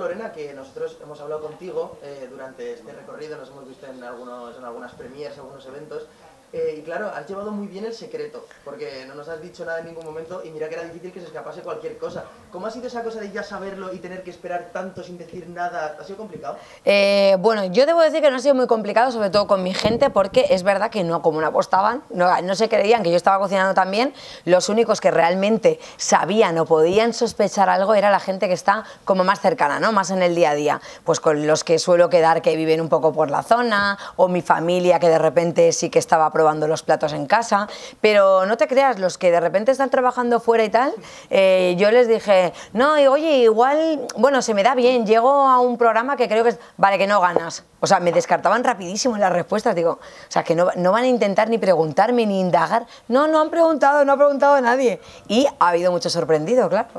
Lorena, que nosotros hemos hablado contigo durante este recorrido, nos hemos visto en algunas premiers, algunos eventos, y claro, has llevado muy bien el secreto, porque no nos has dicho nada en ningún momento y mira que era difícil que se escapase cualquier cosa. ¿Cómo ha sido esa cosa de ya saberlo y tener que esperar tanto sin decir nada? ¿Ha sido complicado? Bueno, yo debo decir que no ha sido muy complicado, sobre todo con mi gente, porque es verdad que no, como no apostaban, no se creían que yo estaba cocinando tan bien, los únicos que realmente sabían o podían sospechar algo era la gente que está como más cercana, ¿no? Más en el día a día, pues con los que suelo quedar que viven un poco por la zona, o mi familia que de repente sí que estaba probando los platos en casa, pero no te creas, los que de repente están trabajando fuera y tal, yo les dije, no, oye, igual, bueno, se me da bien, llego a un programa que creo que es, vale, que no ganas. O sea, me descartaban rapidísimo en las respuestas, digo, o sea, que no van a intentar ni preguntarme ni indagar. No, no han preguntado, no ha preguntado nadie. Y ha habido mucho sorprendido, claro.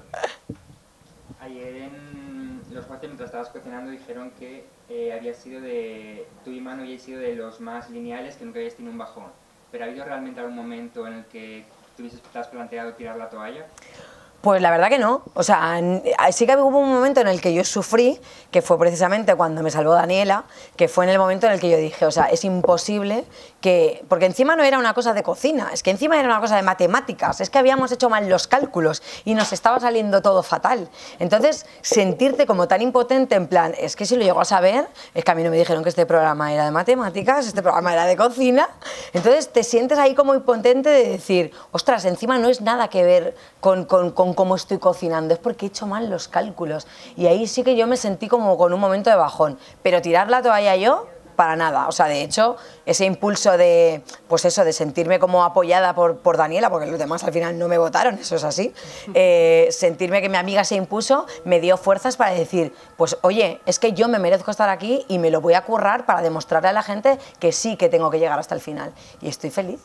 Ayer en los jueces, mientras estabas cocinando, dijeron que tú y Manu habíais sido de los más lineales, que nunca habíais tenido un bajón. ¿Pero ha habido realmente algún momento en el que te has planteado tirar la toalla? Pues la verdad que no, o sea, sí que hubo un momento en el que yo sufrí, que fue precisamente cuando me salvó Daniela, que fue en el momento en el que yo dije, o sea, es imposible que, porque encima no era una cosa de cocina, es que encima era una cosa de matemáticas, es que habíamos hecho mal los cálculos y nos estaba saliendo todo fatal. Entonces, sentirte como tan impotente en plan, es que si lo llego a saber, es que a mí no me dijeron que este programa era de matemáticas, este programa era de cocina, entonces te sientes ahí como impotente de decir, ostras, encima no es nada que ver con cómo estoy cocinando, es porque he hecho mal los cálculos. Y ahí sí que yo me sentí como con un momento de bajón. Pero tirar la toalla yo, para nada. O sea, de hecho, ese impulso de, pues eso, de sentirme como apoyada por Daniela, porque los demás al final no me votaron, eso es así, sentirme que mi amiga se impuso, me dio fuerzas para decir, pues oye, es que yo me merezco estar aquí y me lo voy a currar para demostrarle a la gente que sí que tengo que llegar hasta el final. Y estoy feliz.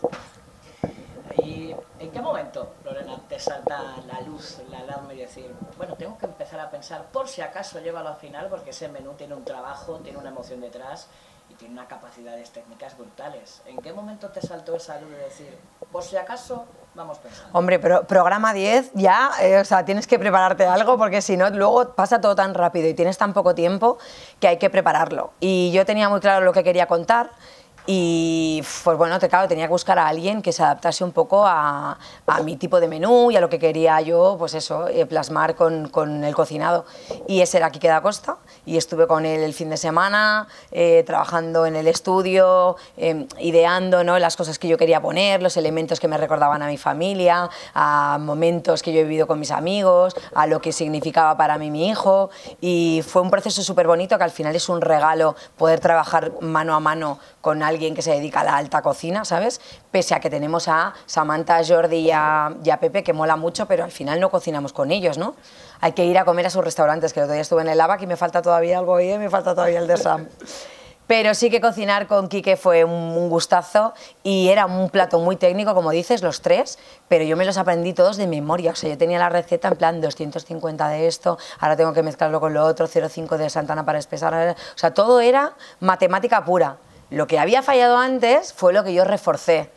¿Y en qué momento, Lorena, te salta la luz, la alarma y decir, bueno, tengo que empezar a pensar por si acaso llévalo al final, porque ese menú tiene un trabajo, tiene una emoción detrás y tiene unas capacidades técnicas brutales? ¿En qué momento te saltó esa luz de decir, por si acaso, vamos pensando? Hombre, pero programa 10 ya, o sea, tienes que prepararte algo porque si no, luego pasa todo tan rápido y tienes tan poco tiempo que hay que prepararlo. Y yo tenía muy claro lo que quería contar. Y pues bueno, claro, tenía que buscar a alguien que se adaptase un poco a mi tipo de menú y a lo que quería yo, pues eso, plasmar con el cocinado. Y ese era Quique da Costa, y estuve con él el fin de semana, trabajando en el estudio, ideando, ¿no?, las cosas que yo quería poner, los elementos que me recordaban a mi familia, a momentos que yo he vivido con mis amigos, a lo que significaba para mí mi hijo. Y fue un proceso súper bonito que al final es un regalo poder trabajar mano a mano con alguien que se dedica a la alta cocina, ¿sabes? Pese a que tenemos a Samantha, a Jordi y a Pepe, que mola mucho, pero al final no cocinamos con ellos, ¿no? Hay que ir a comer a sus restaurantes, que el otro día estuve en el ABAC y me falta todavía algo ahí, me falta todavía el de Sam. Pero sí que cocinar con Quique fue un gustazo y era un plato muy técnico, como dices, los tres, pero yo me los aprendí todos de memoria. O sea, yo tenía la receta en plan 250 de esto, ahora tengo que mezclarlo con lo otro, 0,5 de Santana para espesar. O sea, todo era matemática pura. Lo que había fallado antes fue lo que yo reforcé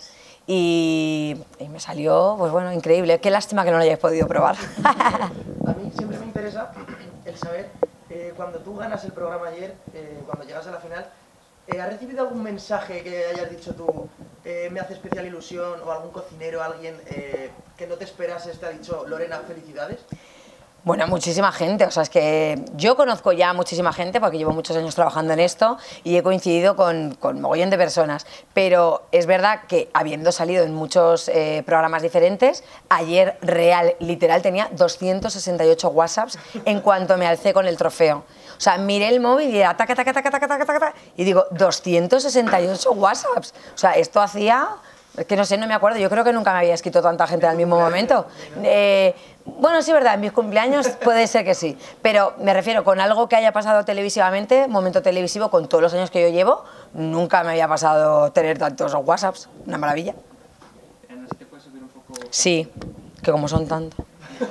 y me salió, pues bueno, increíble. Qué lástima que no lo hayáis podido probar. A mí siempre me interesa el saber, cuando tú ganas el programa ayer, cuando llegas a la final, ¿has recibido algún mensaje que hayas dicho tú, me hace especial ilusión, o algún cocinero, alguien que no te esperases te ha dicho, Lorena, felicidades? Bueno, muchísima gente, o sea, es que yo conozco ya muchísima gente porque llevo muchos años trabajando en esto y he coincidido con mogollón de personas, pero es verdad que habiendo salido en muchos programas diferentes, ayer real, literal, tenía 268 WhatsApps en cuanto me alcé con el trofeo. O sea, miré el móvil y era taca, taca, taca, taca, taca, taca, y digo, 268 WhatsApps. O sea, esto hacía... Es que no sé, no me acuerdo, yo creo que nunca me había escrito tanta gente al mismo momento. Bueno, sí, verdad, en mis cumpleaños puede ser que sí, pero me refiero con algo que haya pasado televisivamente, momento televisivo, con todos los años que yo llevo, nunca me había pasado tener tantos WhatsApps, una maravilla. ¿No se te puede subir un poco? Sí, que como son tantos.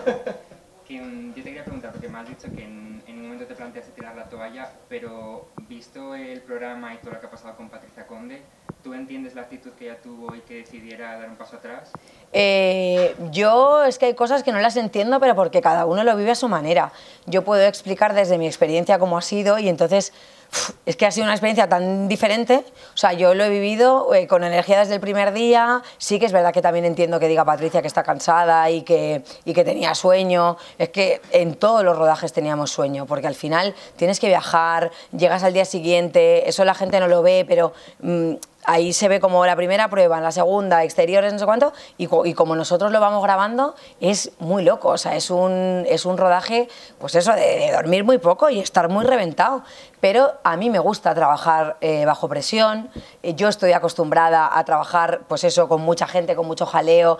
Yo te quería preguntar, porque me has dicho que en un momento te planteaste tirar la toalla, pero visto el programa y todo lo que ha pasado con Patricia Conde, ¿Tú entiendes la actitud que ella tuvo y que decidiera dar un paso atrás? Yo es que hay cosas que no las entiendo, pero porque cada uno lo vive a su manera. Yo puedo explicar desde mi experiencia cómo ha sido y entonces es que ha sido una experiencia tan diferente. O sea, yo lo he vivido con energía desde el primer día. Sí que es verdad que también entiendo que diga Patricia que está cansada y que tenía sueño. Es que en todos los rodajes teníamos sueño, porque al final tienes que viajar, llegas al día siguiente, eso la gente no lo ve, pero ahí se ve como la primera prueba, en la segunda, exteriores, no sé cuánto, y como nosotros lo vamos grabando, es muy loco. O sea, es un rodaje, pues eso, de dormir muy poco y estar muy reventado. Pero a mí me gusta trabajar bajo presión. Yo estoy acostumbrada a trabajar, pues eso, con mucha gente, con mucho jaleo,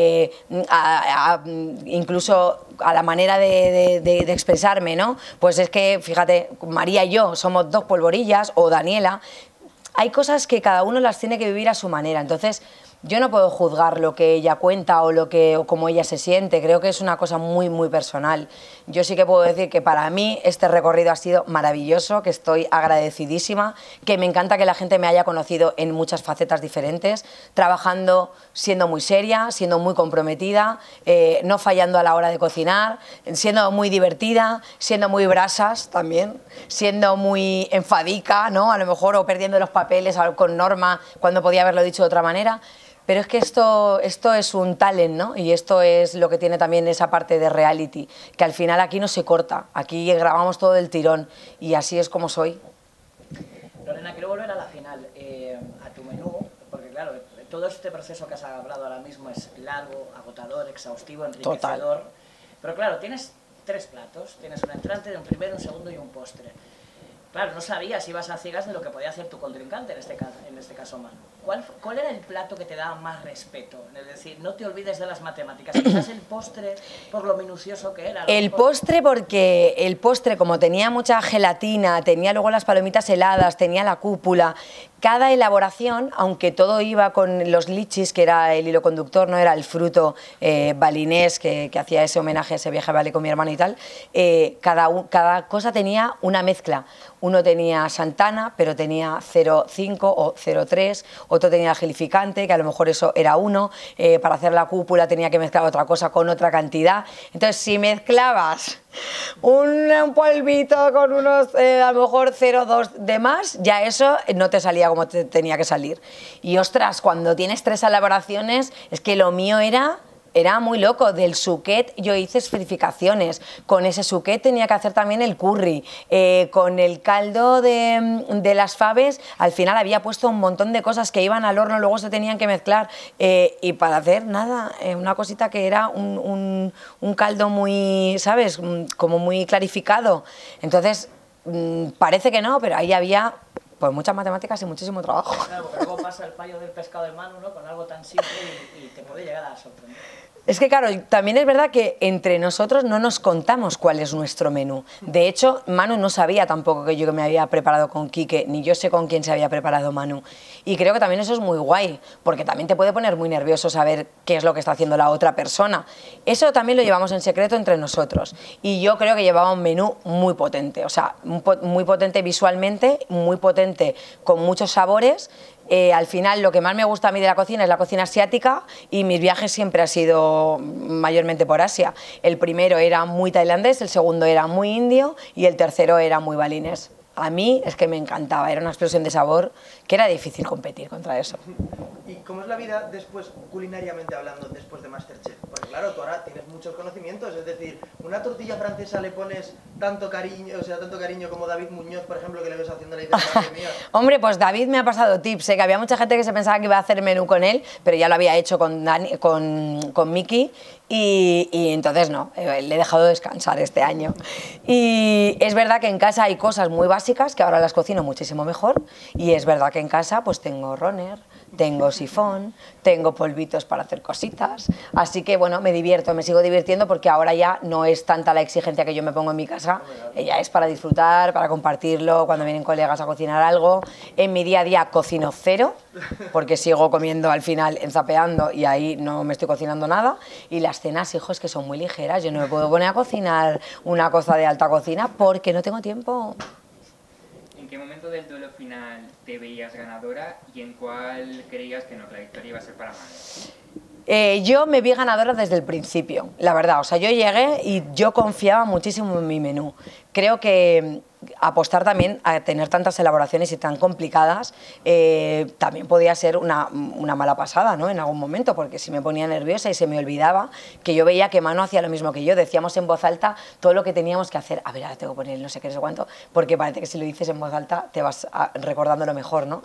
incluso a la manera de expresarme, ¿no? Pues es que, fíjate, María y yo somos dos polvorillas, o Daniela. Hay cosas que cada uno las tiene que vivir a su manera, entonces yo no puedo juzgar lo que ella cuenta o cómo ella se siente. Creo que es una cosa muy, muy personal. Yo sí que puedo decir que para mí este recorrido ha sido maravilloso, que estoy agradecidísima, que me encanta que la gente me haya conocido en muchas facetas diferentes, trabajando, siendo muy seria, siendo muy comprometida, no fallando a la hora de cocinar, siendo muy divertida, siendo muy brasas también, siendo muy enfadica, ¿no? A lo mejor, o perdiendo los papeles con Norma cuando podía haberlo dicho de otra manera. Pero es que esto es un talent, ¿no? Y esto es lo que tiene también esa parte de reality, que al final aquí no se corta, aquí grabamos todo del tirón y así es como soy. Lorena, quiero volver a la final, a tu menú, porque claro, todo este proceso que has hablado ahora mismo es largo, agotador, exhaustivo, enriquecedor. Total. Pero claro, tienes 3 platos, tienes un entrante, un primero, un segundo y un postre. Claro, no sabías, ibas a ciegas de lo que podía hacer tu contrincante, en este caso Manu. ¿Cuál era el plato que te daba más respeto? Es decir, no te olvides de las matemáticas, quizás el postre, por lo minucioso que era. El postre, porque el postre, como tenía mucha gelatina, tenía luego las palomitas heladas, tenía la cúpula, cada elaboración, aunque todo iba con los lichis, que era el hilo conductor, no era el fruto balinés que hacía ese homenaje a ese viaje a Bali con mi hermano y tal, cada cosa tenía una mezcla. Uno tenía Santana, pero tenía 0,5 o 0,3, otro tenía gelificante, que a lo mejor eso era 1, para hacer la cúpula tenía que mezclar otra cosa con otra cantidad. Entonces, si mezclabas un polvito con unos, a lo mejor 0,2 de más, ya eso no te salía como te tenía que salir. Y ostras, cuando tienes 3 elaboraciones, es que lo mío era muy loco. Del suquet yo hice esferificaciones, con ese suquet tenía que hacer también el curry, con el caldo de las faves al final había puesto un montón de cosas que iban al horno, luego se tenían que mezclar, y para hacer nada, una cosita que era un caldo muy, ¿sabes?, como muy clarificado. Entonces parece que no, pero ahí había pues muchas matemáticas y muchísimo trabajo. Claro, pero luego pasa el fallo del pescado del Manu, ¿no?, con algo tan simple y te puede llegar a sorprender. Es que claro, también es verdad que entre nosotros no nos contamos cuál es nuestro menú. De hecho, Manu no sabía tampoco que yo me había preparado con Quique, ni yo sé con quién se había preparado Manu. Y creo que también eso es muy guay, porque también te puede poner muy nervioso saber qué es lo que está haciendo la otra persona. Eso también lo llevamos en secreto entre nosotros. Y yo creo que llevaba un menú muy potente, o sea, muy potente visualmente, muy potente con muchos sabores. Al final lo que más me gusta a mí de la cocina es la cocina asiática y mis viajes siempre han sido mayormente por Asia. El primero era muy tailandés, el segundo era muy indio y el tercero era muy balinés. A mí es que me encantaba, era una explosión de sabor que era difícil competir contra eso. ¿Y cómo es la vida después, culinariamente hablando, después de MasterChef? Porque claro, tú ahora tienes muchos conocimientos, es decir, una tortilla francesa le pones tanto cariño, o sea, tanto cariño como David Muñoz, por ejemplo, que le ves haciendo la idea mía. Hombre, pues David me ha pasado tips, que había mucha gente que se pensaba que iba a hacer menú con él, pero ya lo había hecho con Miki. Y entonces no, le he dejado descansar este año. Y es verdad que en casa hay cosas muy básicas que ahora las cocino muchísimo mejor, y es verdad que en casa pues tengo runner, tengo sifón, tengo polvitos para hacer cositas, así que bueno, me divierto, me sigo divirtiendo porque ahora ya no es tanta la exigencia que yo me pongo en mi casa, ya es para disfrutar, para compartirlo, cuando vienen colegas a cocinar algo. En mi día a día cocino cero, porque sigo comiendo al final enzapeando y ahí no me estoy cocinando nada, y las cenas, hijos, que son muy ligeras, yo no me puedo poner a cocinar una cosa de alta cocina porque no tengo tiempo. qué momento del duelo final te veías ganadora y en cuál creías que no, que la victoria iba a ser para Manu? Yo me vi ganadora desde el principio, la verdad. O sea, yo llegué y yo confiaba muchísimo en mi menú. Creo que apostar también a tener tantas elaboraciones y tan complicadas también podía ser una mala pasada, ¿no? En algún momento, porque si me ponía nerviosa y se me olvidaba que yo veía que Manu hacía lo mismo que yo. Decíamos en voz alta todo lo que teníamos que hacer. A ver, ahora tengo que poner no sé qué, no sé cuánto, porque parece que si lo dices en voz alta te vas recordando lo mejor, ¿no?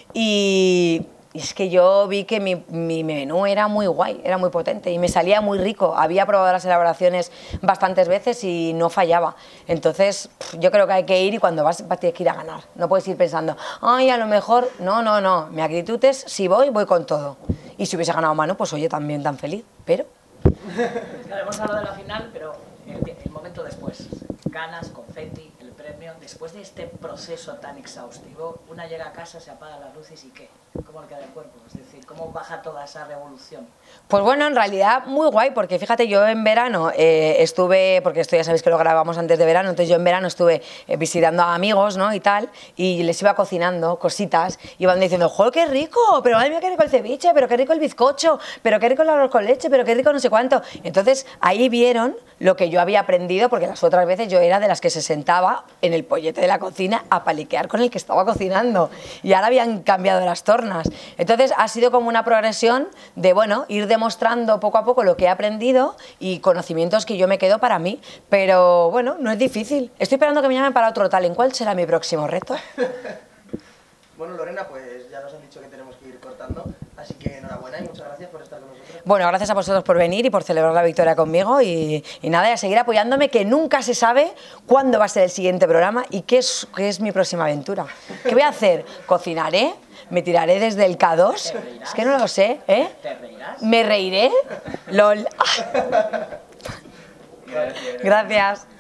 Y es que yo vi que mi menú era muy guay, era muy potente y me salía muy rico. Había probado las elaboraciones bastantes veces y no fallaba. Entonces, yo creo que hay que ir y cuando vas tienes que ir a ganar. No puedes ir pensando, ay, a lo mejor... No, no, no. Mi actitud es, si voy, voy con todo. Y si hubiese ganado Manu, pues oye, también tan feliz. Pero... Claro, hemos hablado de la final, pero el momento después. Ganas, confeti, el premio. Después de este proceso tan exhaustivo, una llega a casa, se apagan las luces y ¿qué? ¿Cómo le queda el cuerpo? Es decir, ¿cómo baja toda esa revolución? Pues bueno, en realidad muy guay, porque fíjate, yo en verano estuve, porque esto ya sabéis que lo grabamos antes de verano, entonces yo en verano estuve visitando a amigos, ¿no? Y tal, y les iba cocinando cositas, iban diciendo, ¡joder, qué rico! Pero madre mía, qué rico el ceviche, pero qué rico el bizcocho, pero qué rico el arroz con leche, pero qué rico no sé cuánto. Entonces ahí vieron lo que yo había aprendido, porque las otras veces yo era de las que se sentaba en el pollete de la cocina a paliquear con el que estaba cocinando, y ahora habían cambiado las tornas. Entonces ha sido como una progresión de, bueno, ir demostrando poco a poco lo que he aprendido y conocimientos que yo me quedo para mí, pero bueno, no es difícil. Estoy esperando que me llamen para otro talent. ¿Cuál será mi próximo reto? Bueno, Lorena, pues ya nos han dicho que tenemos que ir cortando, así que enhorabuena y muchas gracias por estar con nosotros. Bueno, gracias a vosotros por venir y por celebrar la victoria conmigo y nada, y a seguir apoyándome, que nunca se sabe cuándo va a ser el siguiente programa y qué es mi próxima aventura. ¿Qué voy a hacer? ¿Cocinaré? ¿Me tiraré desde el K2? Es que no lo sé, ¿eh? ¿Te reirás? ¿Me reiré? LOL. Gracias. Gracias.